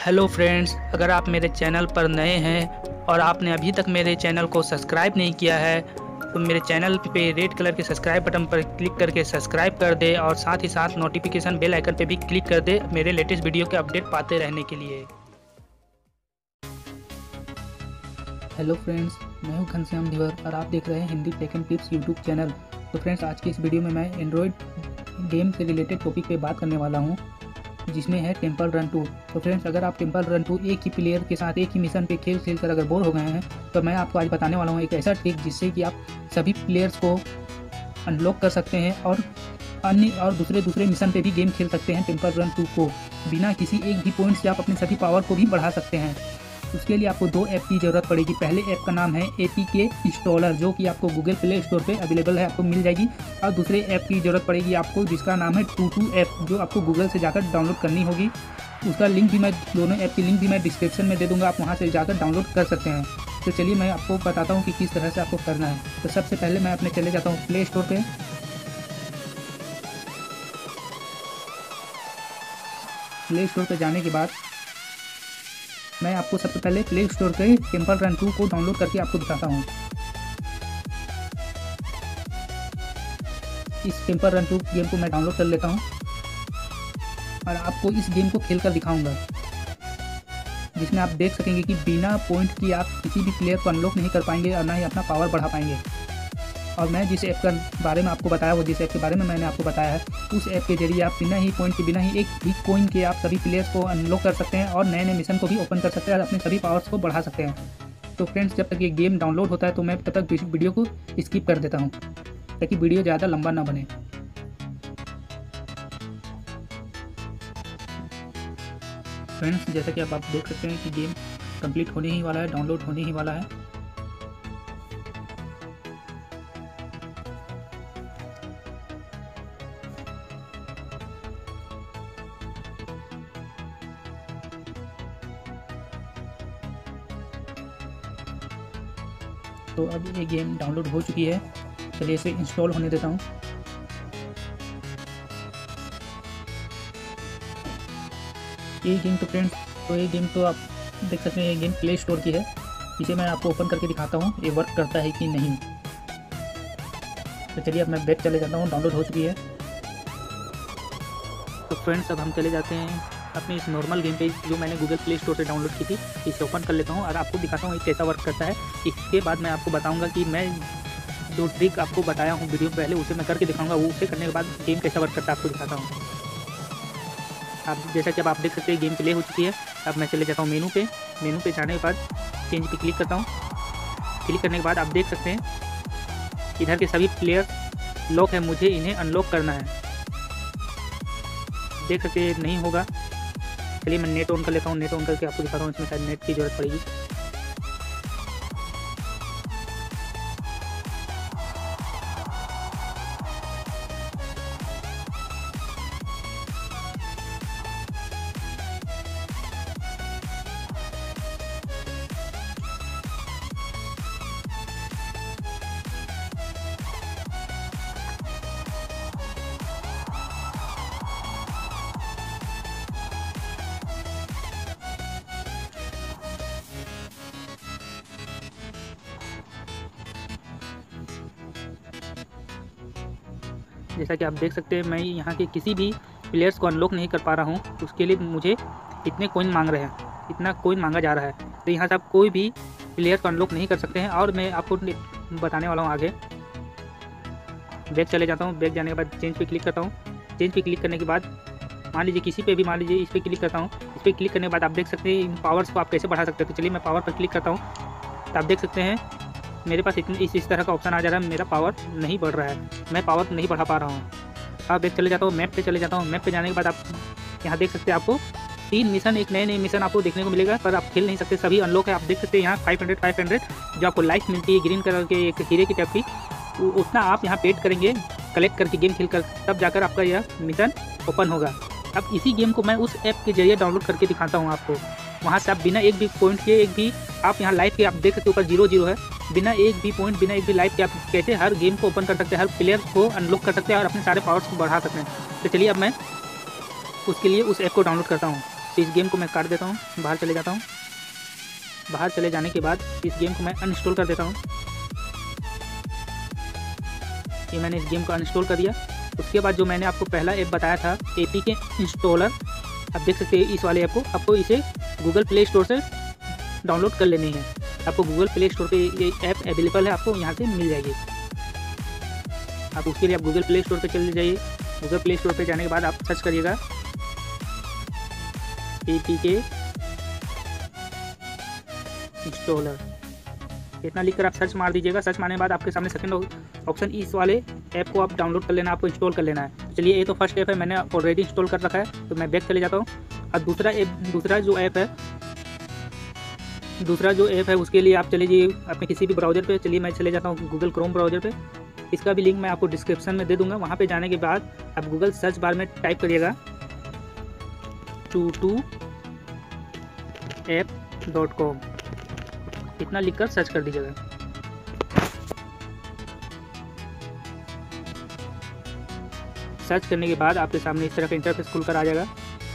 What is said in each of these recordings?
Hello friends, अगर आप मेरे चैनल पर नए हैं और आपने अभी तक मेरे चैनल को सब्सक्राइब नहीं किया है तो मेरे चैनल पे रेड कलर के सब्सक्राइब बटन पर क्लिक करके सब्सक्राइब कर दे और साथ ही साथ नोटिफिकेशन बेल आइकन पे भी क्लिक कर दे मेरे लेटेस्ट वीडियो के अपडेट पाते रहने के लिए। हेलो फ्रेंड्स, मैं हूं घनश्याम धीवर और आप देख रहे हैं Hindi tech and tips YouTube channel. तो फ्रेंड्स, आज की इस वीडियो में मैं एंड्रॉयड गेम से रिलेटेड टॉपिक पे बात करने वाला हूं, जिसमें है टेम्पल रन 2। तो फ्रेंड्स, अगर आप टेम्पल रन 2 एक ही प्लेयर के साथ एक ही मिशन पे खेल कर अगर बोर हो गए हैं तो मैं आपको आज बताने वाला हूँ एक ऐसा ट्रिक जिससे कि आप सभी प्लेयर्स को अनलॉक कर सकते हैं और अन्य और दूसरे मिशन पे भी गेम खेल सकते हैं टेम्पल रन 2 को बिना किसी एक भी पॉइंट से। आप अपने सभी पावर को भी बढ़ा सकते हैं। उसके लिए आपको दो ऐप की ज़रूरत पड़ेगी। पहले ऐप का नाम है APK इंस्टॉलर, जो कि आपको गूगल प्ले स्टोर पे अवेलेबल है, आपको मिल जाएगी। और दूसरे ऐप की ज़रूरत पड़ेगी आपको, जिसका नाम है टूटू ऐप, जो आपको गूगल से जाकर डाउनलोड करनी होगी। उसका लिंक भी मैं दोनों ऐप की लिंक भी मैं डिस्क्रिप्शन में दे दूँगा, आप वहाँ से जाकर डाउनलोड कर सकते हैं। तो चलिए मैं आपको बताता हूँ कि किस तरह से आपको करना है। तो सबसे पहले मैं अपने चले जाता हूँ प्ले स्टोर पर। प्ले स्टोर पर जाने के बाद मैं आपको सबसे पहले प्ले स्टोर के टेम्पल रन 2 को डाउनलोड करके आपको दिखाता हूँ। इस टेम्पल रन 2 गेम को मैं डाउनलोड कर लेता हूँ और आपको इस गेम को खेल कर दिखाऊँगा, जिसमें आप देख सकेंगे कि बिना पॉइंट की आप किसी भी प्लेयर को अनलॉक नहीं कर पाएंगे और ना ही अपना पावर बढ़ा पाएंगे। और मैं जिस ऐप के बारे में आपको बताया, वो जिस ऐप के बारे में मैंने आपको बताया है, उस ऐप के जरिए आप बिना ही पॉइंट के, बिना ही एक भी कॉइन के आप सभी प्लेयर्स को अनलॉक कर सकते हैं और नए नए मिशन को भी ओपन कर सकते हैं और अपने सभी पावर्स को बढ़ा सकते हैं। तो फ्रेंड्स, जब तक ये गेम डाउनलोड होता है तो मैं तब तक वीडियो को स्किप कर देता हूँ ताकि वीडियो ज़्यादा लंबा ना बने। फ्रेंड्स, जैसा कि आप देख सकते हैं कि गेम कंप्लीट होने ही वाला है, डाउनलोड होने ही वाला है। तो अब ये गेम डाउनलोड हो चुकी है। चलिए इसे इंस्टॉल होने देता हूँ। ये गेम तो फ्रेंड्स, ये गेम तो आप देख सकते हैं, ये गेम प्ले स्टोर की है। इसे मैं आपको ओपन करके दिखाता हूँ ये वर्क करता है कि नहीं। तो चलिए अब मैं बैक चले जाता हूँ। डाउनलोड हो चुकी है। तो फ्रेंड्स, अब हम चले जाते हैं अपने इस नॉर्मल गेम पे, जो मैंने गूगल प्ले स्टोर से डाउनलोड की थी। इसे ओपन कर लेता हूँ और आपको दिखाता हूँ ये कैसा वर्क करता है। इसके बाद मैं आपको बताऊँगा कि मैं जो ट्रिक आपको बताया हूँ वीडियो में पहले, उसे मैं करके दिखाऊँगा। वो उसे करने के बाद गेम कैसा वर्क करता है आपको दिखाता हूँ। आप जैसा कि अब आप देख सकते हैं गेम प्ले हो चुकी है। अब मैं चले जाता हूँ मेनू पे जाने के बाद चेंज पे क्लिक करता हूँ। क्लिक करने के बाद आप देख सकते हैं इधर के सभी प्लेयर लॉक है, मुझे इन्हें अनलॉक करना है। देख सकते नहीं होगा। चलिए मैं नेट ऑन कर लेता हूँ। नेट ऑन करके आपको दिखाता हूँ, इसमें शायद नेट की ज़रूरत पड़ेगी। जैसा कि आप देख सकते हैं, मैं यहाँ के किसी भी प्लेयर्स को अनलॉक नहीं कर पा रहा हूँ। उसके लिए मुझे इतने कॉइन मांग रहे हैं, इतना कॉइन मांगा जा रहा है। तो यहाँ से आप कोई भी प्लेयर को अनलॉक नहीं कर सकते हैं। और मैं आपको बताने वाला हूँ आगे। बैक चले जाता हूँ। बैक जाने के बाद चेंज पे क्लिक करता हूँ। चेंज पे क्लिक करने के बाद मान लीजिए किसी पे भी, मान लीजिए इस पर क्लिक करता हूँ। इस पर क्लिक करने के बाद आप देख सकते हैं इन पावर्स को आप कैसे बढ़ा सकते हैं। तो चलिए मैं पावर पर क्लिक करता हूँ। तो आप देख सकते हैं मेरे पास इस तरह का ऑप्शन आ जा रहा है, मेरा पावर नहीं बढ़ रहा है, मैं पावर नहीं बढ़ा पा रहा हूँ। अब बैक चले जाता हूँ। मैप पे चले जाता हूँ। मैप पे जाने के बाद आप यहाँ देख सकते हैं आपको 3 मिशन, एक नए मिशन आपको देखने को मिलेगा, पर आप खेल नहीं सकते, सभी अनलॉक है। आप देख सकते हैं यहाँ 500 जो आपको लाइफ मिलती है ग्रीन कलर के एक हीरे की टाइप की, उतना आप यहाँ पेड करेंगे कलेक्ट करके गेम खेल कर, तब जाकर आपका यह मिशन ओपन होगा। अब इसी गेम को मैं उस ऐप के जरिए डाउनलोड करके दिखाता हूँ आपको। वहाँ से आप बिना एक भी पॉइंट के, एक भी आप यहाँ लाइफ के आप देख सकते ऊपर 0 है, बिना एक भी पॉइंट, बिना एक भी लाइफ के आप कैसे हर गेम को ओपन कर सकते हैं, हर प्लेयर को अनलॉक कर सकते हैं और अपने सारे पावर्स को बढ़ा सकते हैं। तो चलिए अब मैं उसके लिए उस ऐप को डाउनलोड करता हूँ। तो इस गेम को मैं काट देता हूँ, बाहर चले जाता हूँ। बाहर चले जाने के बाद इस गेम को मैं अनइंस्टॉल कर देता हूँ। ये मैंने इस गेम को अनइंस्टॉल कर दिया। उसके बाद जो मैंने आपको पहला ऐप बताया था APK इंस्टॉलर, आप देख सकते हैं इस वाले ऐप को, आपको इसे गूगल प्ले स्टोर से डाउनलोड कर लेनी है। आपको गूगल प्ले स्टोर पे ये ऐप अवेलेबल है, आपको यहाँ से मिल जाएगी। आप उसके लिए आप गूगल प्ले स्टोर पे चले जाइए। गूगल प्ले स्टोर पे जाने के बाद आप सर्च करिएगा APK इंस्टॉलर, इतना लिखकर आप सर्च मार दीजिएगा। सर्च मारने के बाद आपके सामने सेकंड ऑप्शन इस वाले ऐप को आप डाउनलोड कर लेना, आपको इंस्टॉल कर लेना है। चलिए, ये तो फर्स्ट ऐप है, मैंने ऑलरेडी इंस्टॉल कर रखा है, तो मैं बैक चले जाता हूँ। और दूसरा जो ऐप है उसके लिए आप चले जाइए अपने किसी भी ब्राउज़र पे। चलिए, मैं चले जाता हूँ गूगल क्रोम ब्राउज़र पे। इसका भी लिंक मैं आपको डिस्क्रिप्शन में दे दूँगा। वहाँ पे जाने के बाद आप गूगल सर्च बार में टाइप करिएगा tutuapp.com, इतना लिखकर सर्च कर दीजिएगा। सर्च करने के बाद आपके सामने इस तरह का इंटरफेस खुलकर आ जाएगा।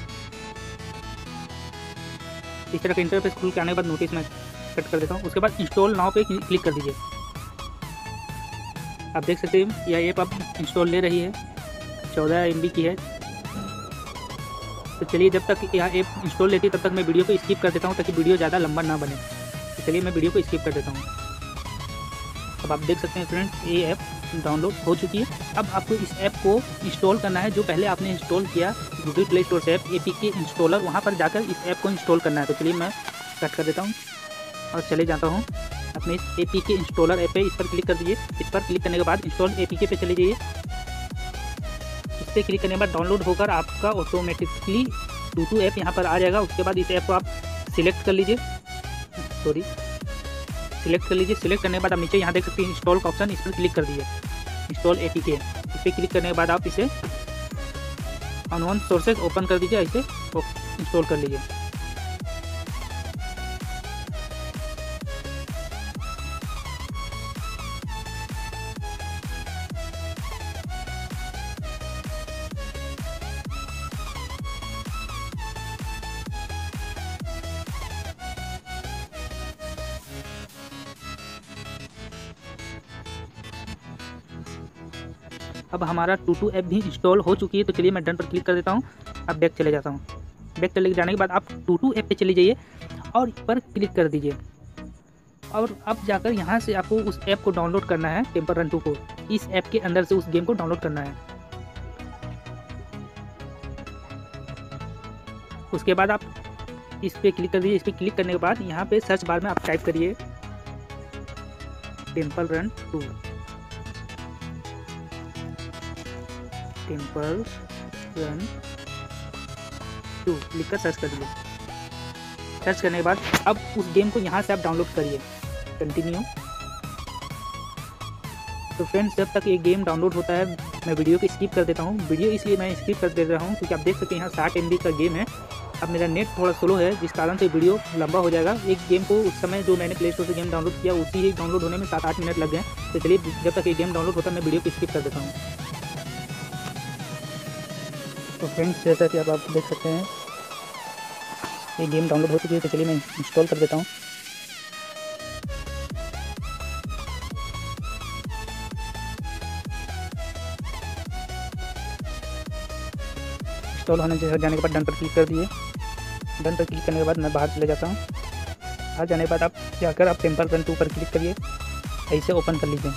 इस तरह का इंटरफेस खुल के आने के बाद नोटिस में कट कर देता हूँ। उसके बाद इंस्टॉल नाउ पे क्लिक कर दीजिए। आप देख सकते हैं यह ऐप अब इंस्टॉल ले रही है, 14 MB की है। तो चलिए, जब तक यह ऐप इंस्टॉल लेती है तब तक मैं वीडियो को स्किप कर देता हूँ, ताकि वीडियो ज़्यादा लंबा ना बने। तो चलिए, मैं वीडियो को स्किप कर देता हूँ। अब आप देख सकते हैं फ्रेंड्स, ये ऐप डाउनलोड हो चुकी है। अब आपको इस ऐप को इंस्टॉल करना है, जो पहले आपने इंस्टॉल किया गूगल प्ले स्टोर से ऐप APK इंस्टॉलर, वहाँ पर जाकर इस ऐप को इंस्टॉल करना है। तो चलिए, मैं कट कर देता हूँ और चले जाता हूँ अपने इस APK इंस्टॉलर ऐप पे। इस पर क्लिक कर दीजिए। इस पर क्लिक करने के बाद इंस्टॉल APK पे चले जाइए। इस पर क्लिक करने के बाद डाउनलोड होकर आपका ऑटोमेटिकली टूटू ऐप यहाँ पर आ जाएगा। उसके बाद इस ऐप को आप सिलेक्ट कर लीजिए। सिलेक्ट करने के बाद आप नीचे यहाँ देख सकते हैं इंस्टॉल का ऑप्शन, इस पर क्लिक कर दीजिए, इंस्टॉल APK। इस पर क्लिक करने के बाद आप इसे अननोन सोर्सेज ओपन कर दीजिए, इसे इंस्टॉल कर लीजिए। अब हमारा टूटू ऐप भी इंस्टॉल हो चुकी है। तो चलिए, मैं डन पर क्लिक कर देता हूँ। अब बैक चले जाता हूँ। बैक चले जाने के बाद आप टूटू ऐप पे चले जाइए और इस पर क्लिक कर दीजिए। और अब जाकर यहाँ से आपको उस ऐप को डाउनलोड करना है, टेम्पल रन 2 को। इस ऐप के अंदर से उस गेम को डाउनलोड करना है। उसके बाद आप इस पर क्लिक कर दीजिए। इस पर क्लिक करने के बाद यहाँ पे सर्च बार में आप टाइप करिए टेम्पल रन 2, टेम्पल रन 2 लिखकर सर्च कर दीजिए। सर्च करने के बाद अब उस गेम को यहाँ से आप डाउनलोड करिए। कंटिन्यू। तो फ्रेंड्स, जब तक ये गेम डाउनलोड होता है मैं वीडियो को स्किप कर देता हूँ। वीडियो इसलिए मैं स्किप कर दे रहा हूँ क्योंकि आप देख सकते हैं यहाँ 60 MB का गेम है। अब मेरा नेट थोड़ा स्लो है, जिस कारण से वीडियो लंबा हो जाएगा। एक गेम को उस समय जो मैंने प्ले स्टोर से गेम डाउनलोड किया उसी ही डाउनलोड होने में 7-8 मिनट लग गए। तो चलिए, जब तक ये गेम डाउनलोड होता है मैं वीडियो को स्किप कर देता हूँ। तो फ्रेंड्स, जैसा कि अब आप देख सकते हैं ये गेम डाउनलोड हो चुकी है। तो चलिए, मैं इंस्टॉल कर देता हूँ। इंस्टॉल होने जाने के बाद डन पर क्लिक कर दिए। डन पर क्लिक करने के बाद मैं बाहर चले जाता हूँ। बाहर जाने के बाद आप जाकर आप टेम्पल रन 2 पर क्लिक करिए, ऐसे ओपन कर लीजिए।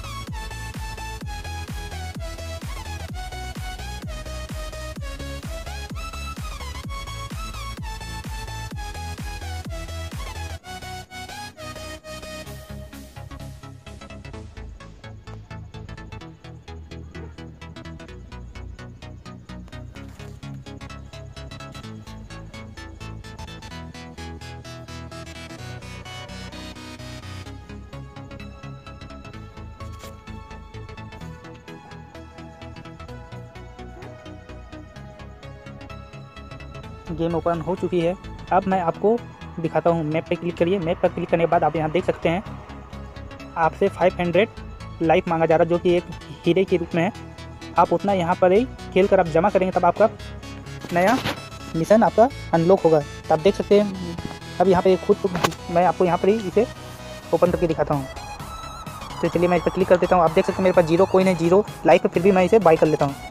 गेम ओपन हो चुकी है। अब मैं आपको दिखाता हूँ। मैप पे क्लिक करिए। मैप पर क्लिक करने के बाद आप यहाँ देख सकते हैं आपसे 500 लाइफ मांगा जा रहा है, जो कि एक हीरे के रूप में है। आप उतना यहाँ पर ही खेल कर आप जमा करेंगे, तब आपका नया मिशन आपका अनलॉक होगा। तो आप देख सकते हैं अब यहाँ पे खुद मैं आपको यहाँ पर ही इसे ओपन करके दिखाता हूँ। तो चलिए मैं इस पर क्लिक कर देता हूँ। आप देख सकते हैं मेरे पास 0 कोइन है, 0 लाइफ है, फिर भी मैं इसे बाय कर लेता हूँ।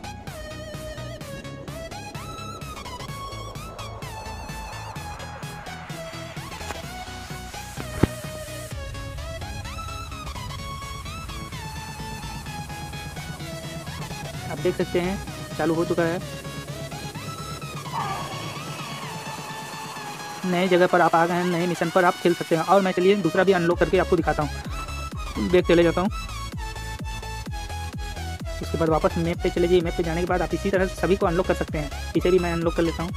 आप देख सकते हैं चालू हो चुका है। नए जगह पर आप आ गए हैं, नए मिशन पर आप खेल सकते हैं। और मैं चलिए दूसरा भी अनलॉक करके आपको दिखाता हूँ। बैक चले जाता हूँ, उसके बाद वापस मैप पे चले जाइए। मैप पे जाने के बाद आप इसी तरह से सभी को अनलॉक कर सकते हैं। इसे भी मैं अनलॉक कर लेता हूँ।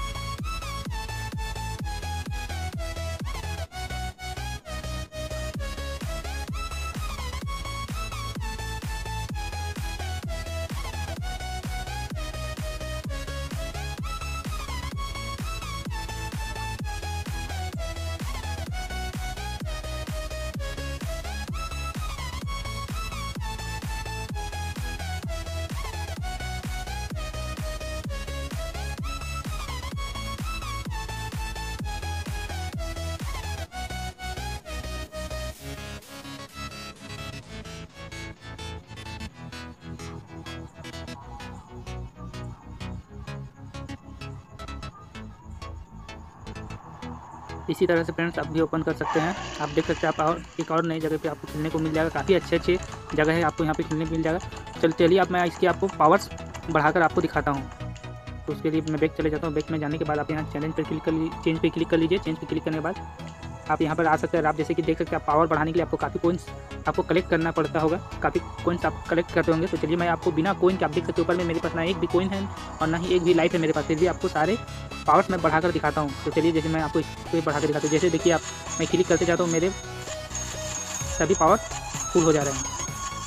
इसी तरह से फ्रेंड्स आप भी ओपन कर सकते हैं। आप देख सकते हैं आप और एक और नई जगह पे आपको खेलने को मिल जाएगा। काफ़ी अच्छे जगह है, आपको यहाँ पे खेलने को मिल जाएगा। चलिए अब मैं इसकी आपको पावर्स बढ़ाकर आपको दिखाता हूँ। तो उसके लिए मैं बैक चले जाता हूँ। बैक में जाने के बाद आप यहाँ चैलेंज पर क्लिक कर लीजिए, चेंज पे क्लिक कर लीजिए। चेंज पे क्लिक करने के बाद आप यहाँ पर आ सकते हैं। आप जैसे कि देख सकते हैं, आप पावर बढ़ाने के लिए आपको काफ़ी कोइंस आपको कलेक्ट करना पड़ता होगा। काफ़ी कोइंस आप कलेक्ट करते होंगे। तो चलिए मैं आपको बिना कोइन के, आप देख सकते हैं ऊपर में मेरे पास ना एक भी कोइन है और ना ही एक भी लाइफ है मेरे पास, फिर भी आपको सारे पावर्स मैं बढ़ाकर दिखाता हूँ। तो चलिए जैसे मैं आपको इसको बढ़ाकर दिखाता हूँ। जैसे देखिए आप, मैं क्लिक करते जाता हूँ, मेरे सभी पावर फुल हो जा रहे हैं।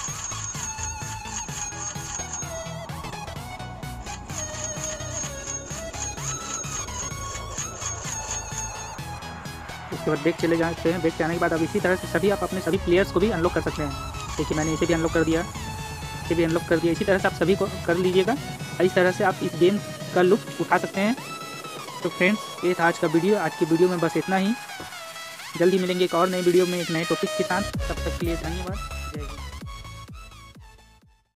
उसके बाद बैक चले जाते हैं। बैक जाने के बाद अब इसी तरह से सभी आप अपने सभी प्लेयर्स को भी अनलॉक कर सकते हैं। देखिए मैंने इसे भी अनलॉक कर दिया, इसे भी अनलॉक कर दिया। इसी तरह से आप सभी को कर लीजिएगा। इस तरह से आप इस गेम का लुत्फ उठा सकते हैं। तो फ्रेंड्स ये था आज का वीडियो। आज की वीडियो में बस इतना ही। जल्दी मिलेंगे एक और नई वीडियो में एक नए टॉपिक के साथ। तब तक के लिए धन्यवाद। जय हिंद।